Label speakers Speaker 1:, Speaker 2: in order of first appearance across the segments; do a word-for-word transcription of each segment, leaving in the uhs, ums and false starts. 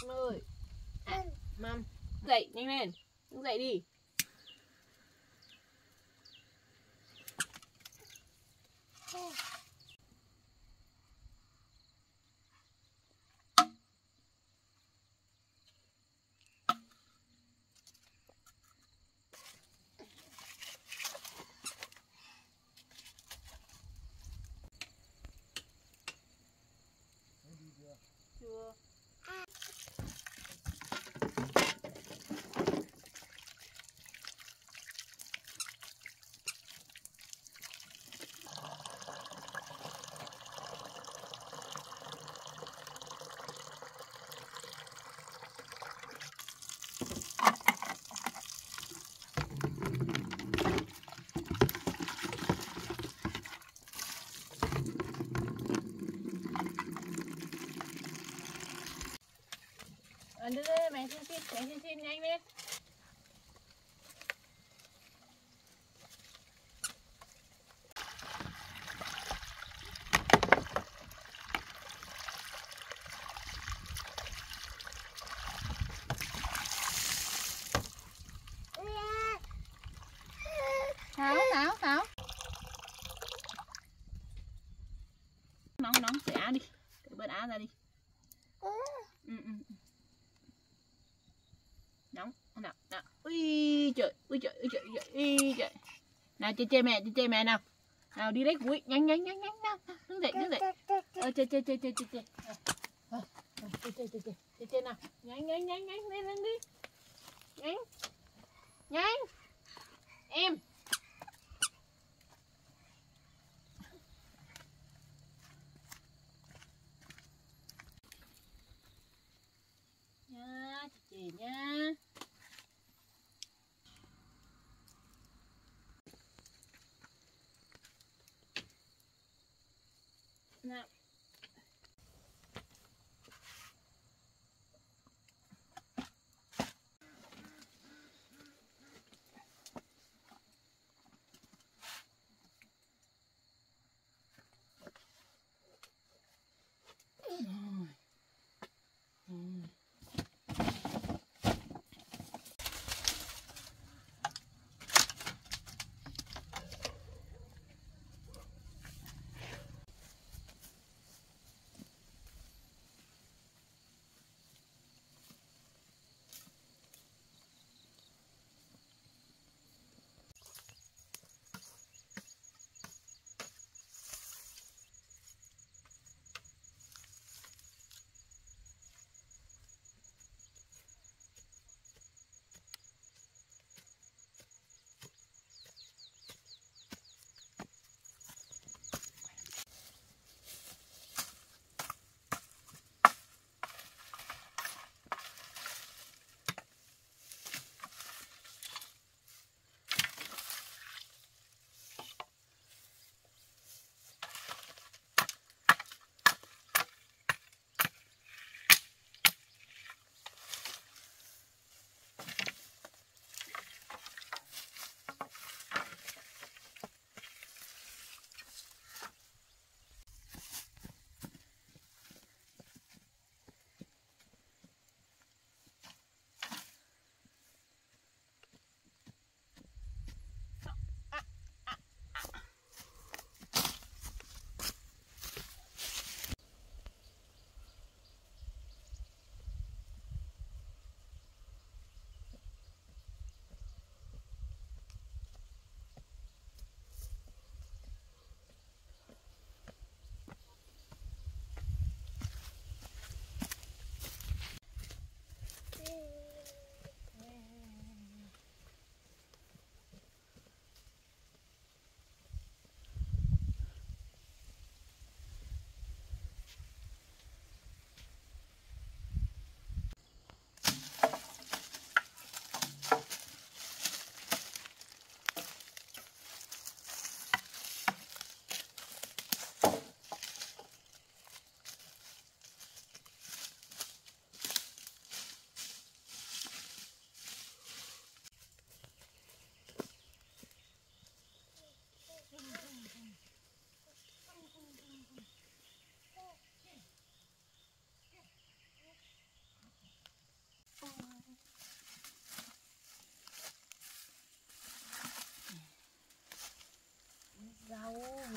Speaker 1: Con ơi. À, mâm. Dậy, nhanh lên. Đứng dậy đi. Chưa. À, đưa đây, mẹ xin xin, mẹ xin xin nhanh lên. Tháo, tháo, tháo. Nóng, nóng, cởi áo đi. Cởi bớt áo ra đi. Ừ, ừ. Nóng, nào, nào. Ui trời, ui trời, ui trời, ui trời, ui trời. Nào, chơi chơi mẹ, chơi chơi mẹ nào. Nào, đi đấy, ui, nhanh, nhanh, nhanh, nhanh, nào. Đứng dậy, đứng dậy. Ờ, chơi, chơi, chơi, chơi, chơi, chơi. Ờ, chơi, chơi, chơi, chơi, chơi, chơi nào. Nhanh, nhanh, nhanh, nhanh, lên, lên đi. Nhanh, nhanh. Em. Nha, chị chị nha. Nào.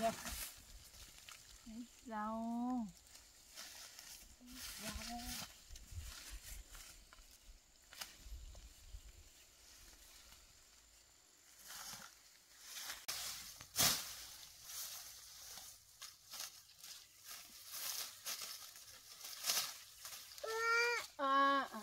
Speaker 1: đây. Đấy, rau. Rau. À, à.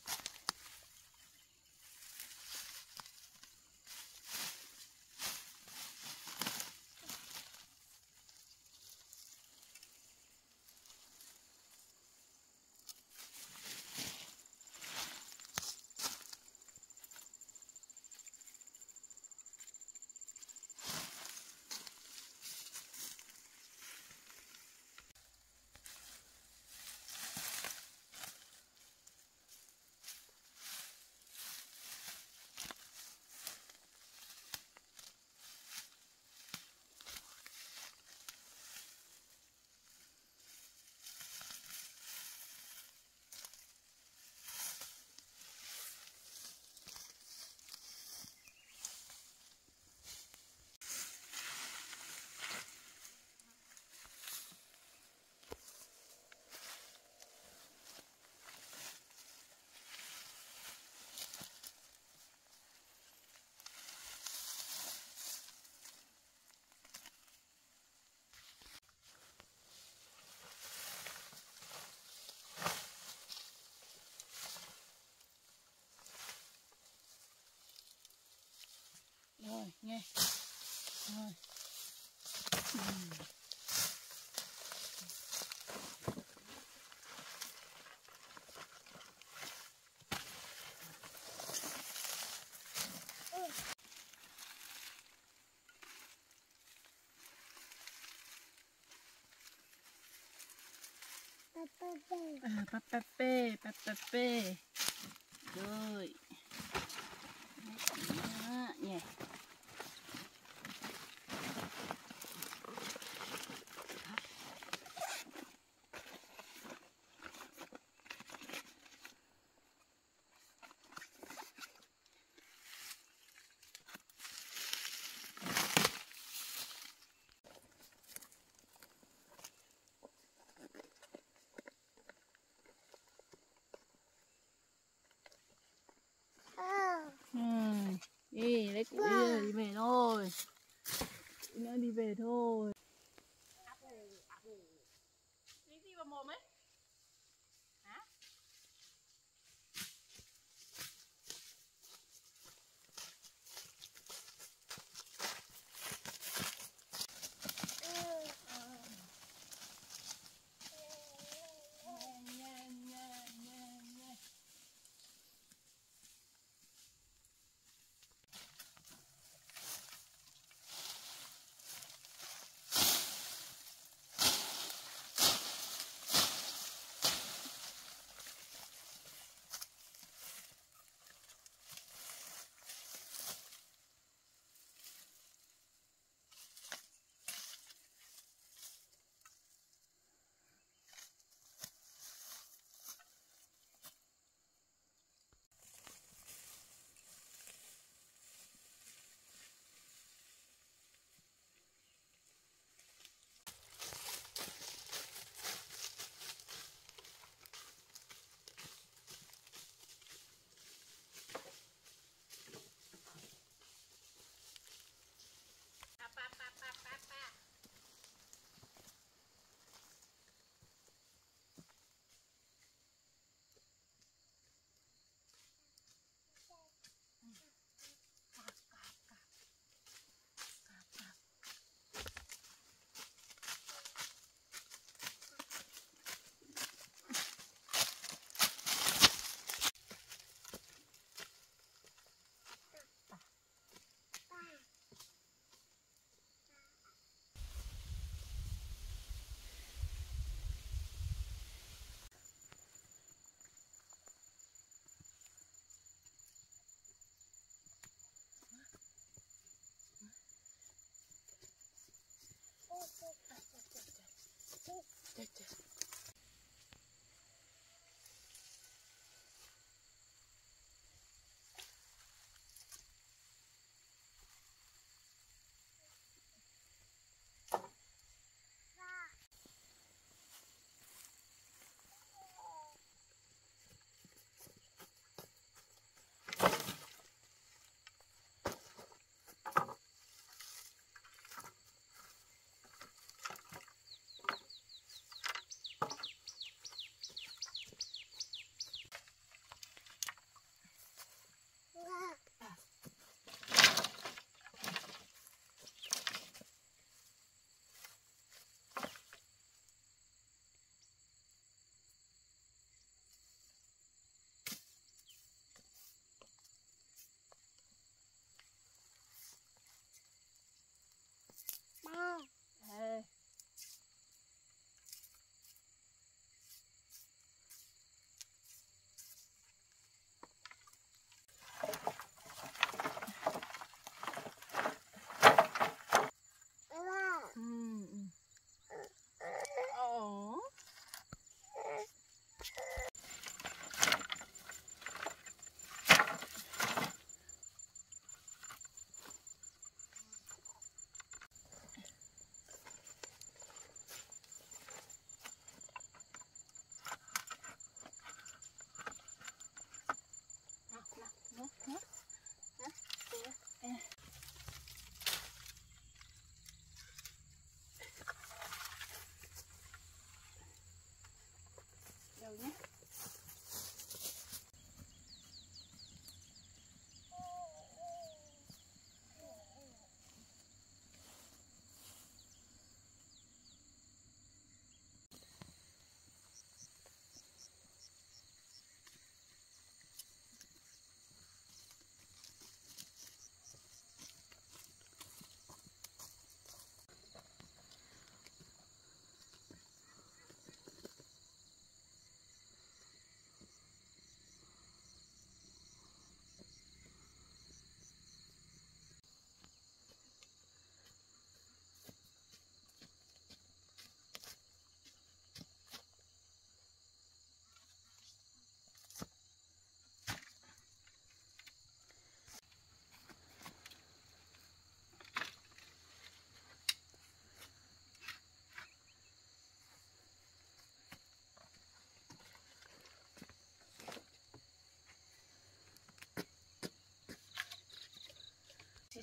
Speaker 1: Rồi, nghe. Rồi. Uhm. À, papape, papape. Rồi. Đó, nhẹ. Ừ. Đi lấy củi đi về thôi. Nó đi về thôi. Đi gì vào mồm ấy? Hả?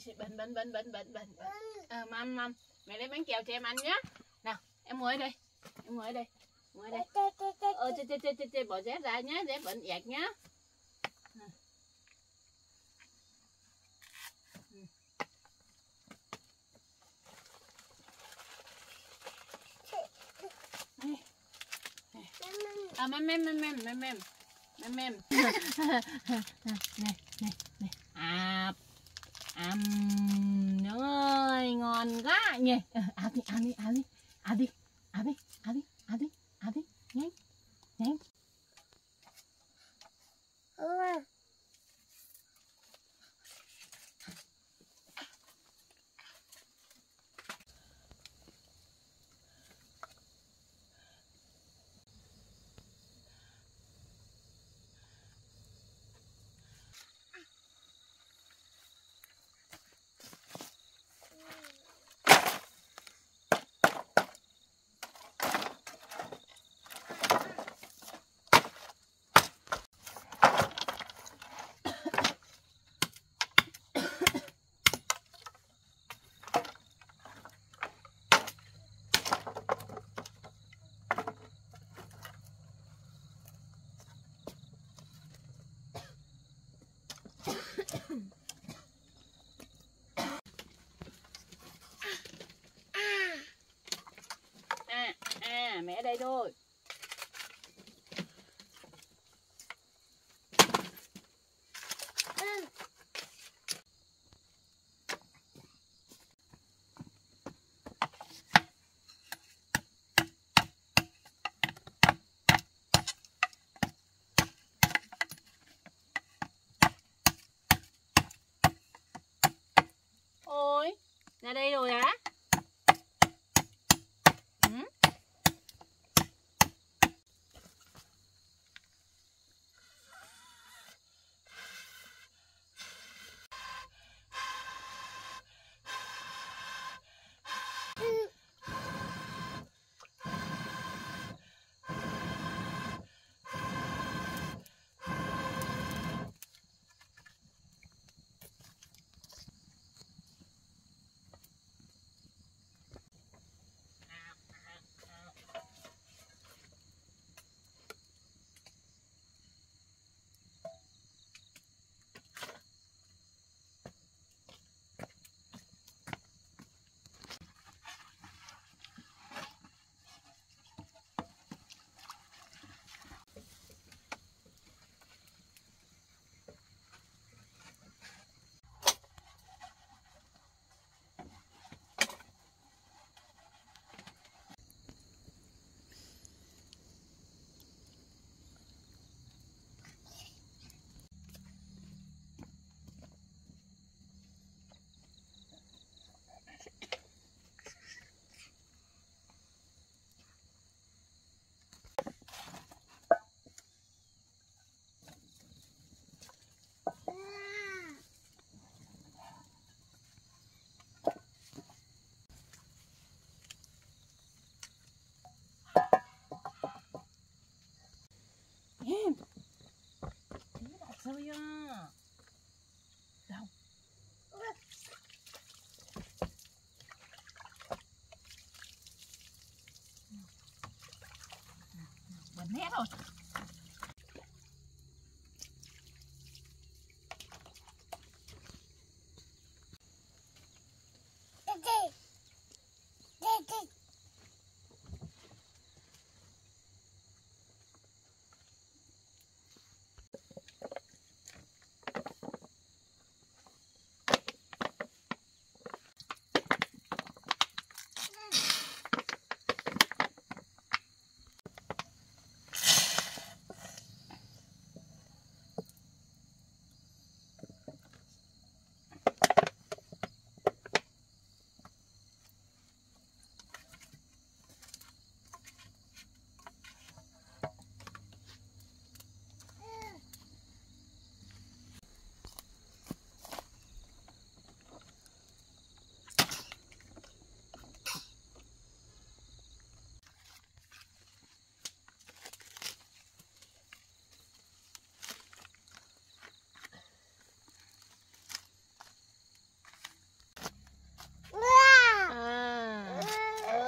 Speaker 1: bệnh bệnh bệnh bệnh bệnh bệnh ờ mâm mâm mẹ lấy bánh kẹo cho em ăn nhé. Nào em ngồi ở đây, em ngồi ở đây, ngồi ở đây. Ờ chơi chơi chơi chơi chơi bỏ dép ra nhé, dép bệnh ẹt nhá. À mem mem mem mem mem mem mem mem này này này à àm ơi ngon quá nhỉ. Ăn đi ăn đi ăn đi ăn đi ăn đi ăn đi ăn đi ăn đi nhanh nhanh. À à mẹ ở đây thôi. Ôi, ra đây rồi á? Ừ? Em thế là sao ya? Đâu? Bẩn hết rồi.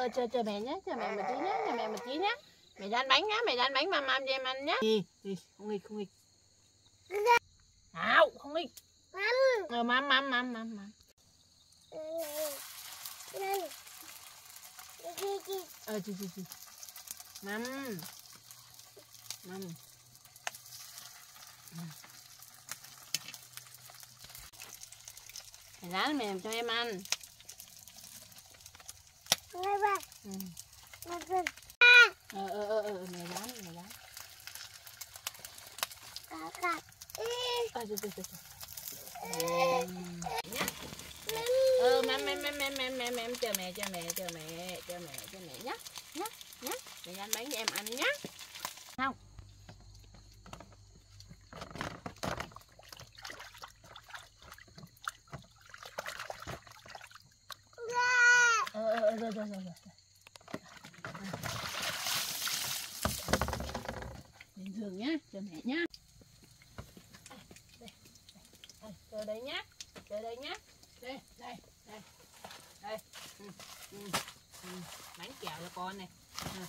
Speaker 1: chờ chờ mẹ nhé, chờ mẹ một tí nhé, chờ mẹ một tí nhé. Mẹ ra ăn bánh nhá, mẹ ra ăn bánh mà mam cho em ăn nhá. Gì? Gì? Không nghịch, không nghịch. Nào, không nghịch. Ờ, mam mam mam mam mam. Ờ, chị chị chị. Mam. Mam. Mẹ rán mẹ làm cho em ăn. Ừ. Ờ ờ ờ ờ mẹ rán mẹ rán. Ờ rồi rồi rồi. Ờ mẹ mẹ mẹ mẹ mẹ mẹ mẹ chờ mẹ chờ mẹ chờ mẹ chờ mẹ chờ mẹ nhá nhá nhá. Mẹ rán bánh cho em ăn nhá. Không. Ờ ờ rồi rồi rồi rồi. Lên giường nhá, chờ mẹ nhá. Đây, đây, chờ đây nhá, chờ đây nhá. Đây, đây, đây, đây. Ừ, ừ, ừ. Bánh kẹo cho con này. Ừ.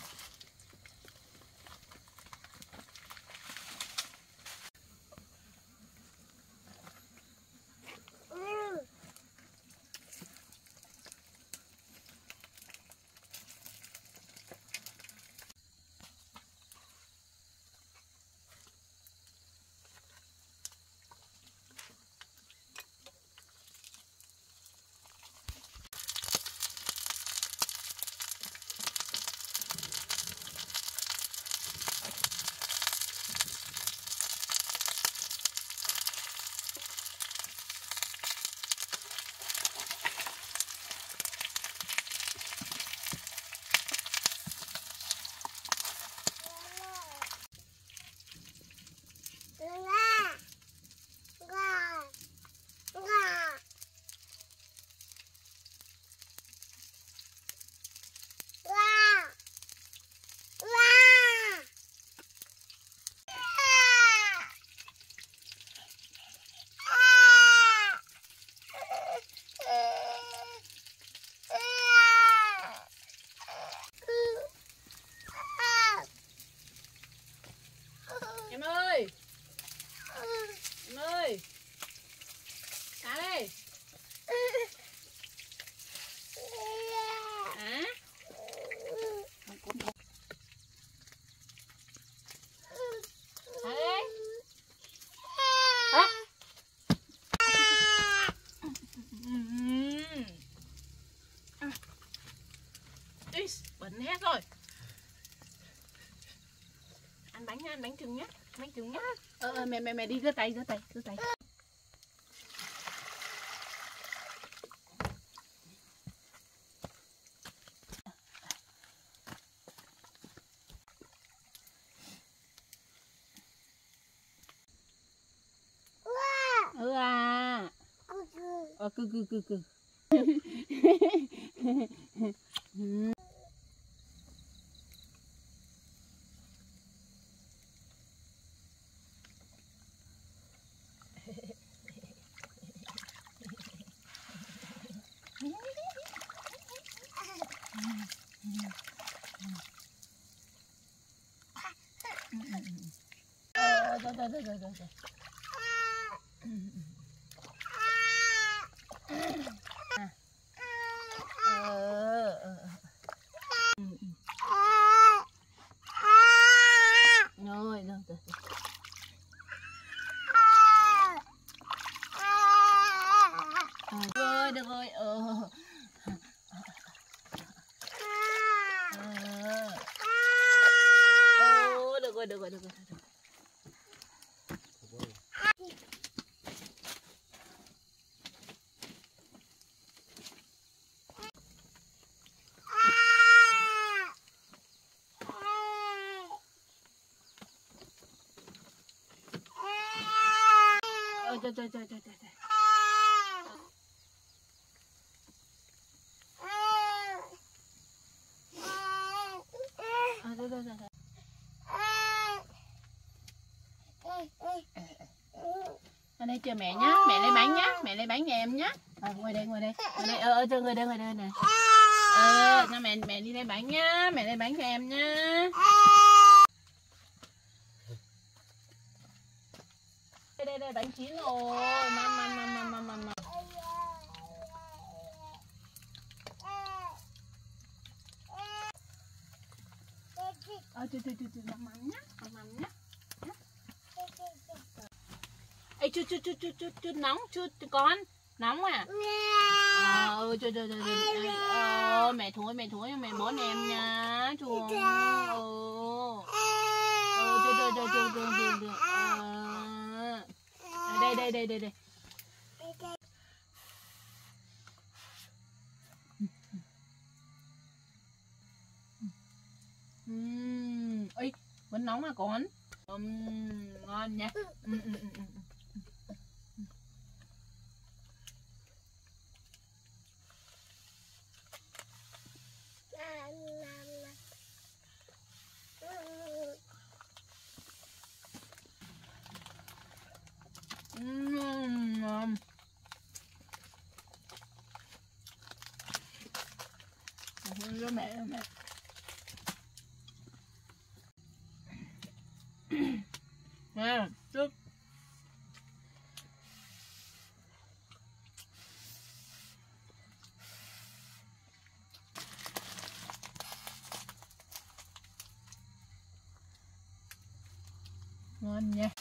Speaker 1: Em ơi, em ơi, cá đây. Hả? Cá đây. Hả? Ý, bẩn hết rồi. Ăn bánh nha, ăn bánh trứng nhá, bánh trứng nhá. Ờ, ờ mẹ mẹ mẹ đi rửa tay, rửa tay, rửa tay. Ừ à. Ờ cừ cừ cừ cừ. Ờ rồi rồi rồi rồi rồi. Ờ ờ. Rồi rồi rồi. Rồi được rồi. Ờ. Ờ. Được rồi được rồi được rồi. Trời trời trời trời trời. À, rồi, rồi, rồi. Ở đây chờ mẹ nhá, mẹ lấy bánh nhá, mẹ lấy bánh nhà em nhá. À, ngồi đây, ngồi đây, ngồi đây, ờ, ờ, chờ ngồi đây, ngồi đây này. Ờ, Ờ, cho mẹ mẹ đi lấy bánh nhá, mẹ lấy bánh cho em nhá. Đây đây đây bánh chín rồi, mama mama mama mama. Ờ, từ từ từ từ mama nhá, mama nhá. Ê, chút chút chút chút chút chút nóng chút con, nóng à? Ờ, trời trời trời trời. Ờ, mẹ thối mẹ thối mẹ bón em nha, chuồng. Ờ, ờ, trời trời trời trời trời trời trời. Ờ, đây đây đây đây đây. Uhm, ơi, vẫn nóng à con? Uhm, ngon nha. Ừ, ừ, ừ, ừ. Uhm, ngon. Cho mẹ cho mẹ. Nè, chút. Ngon nha.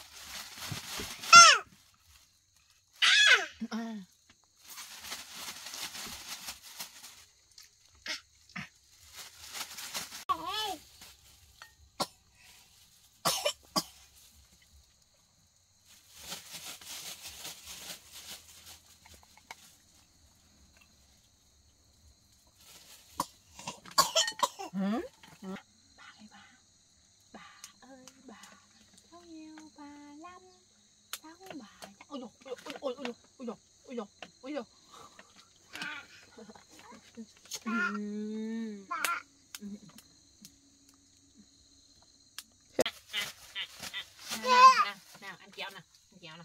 Speaker 1: À. Hả? Bà ơi bà, bà ơi bà, cháu yêu bà lắm, cháu bà, ôi dồi, ôi dồi, ôi dồi, ôi dồi, ôi dồi, ôi dồi. Uhm. Nào, nào, nào, ăn kẹo nào, ăn kẹo nào.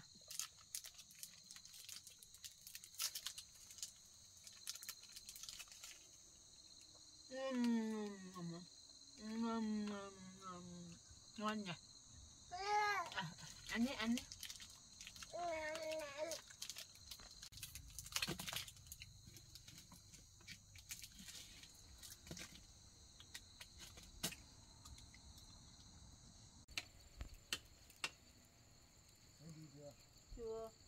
Speaker 1: Ngon nhỉ. À, ăn đi ăn đi. Chưa.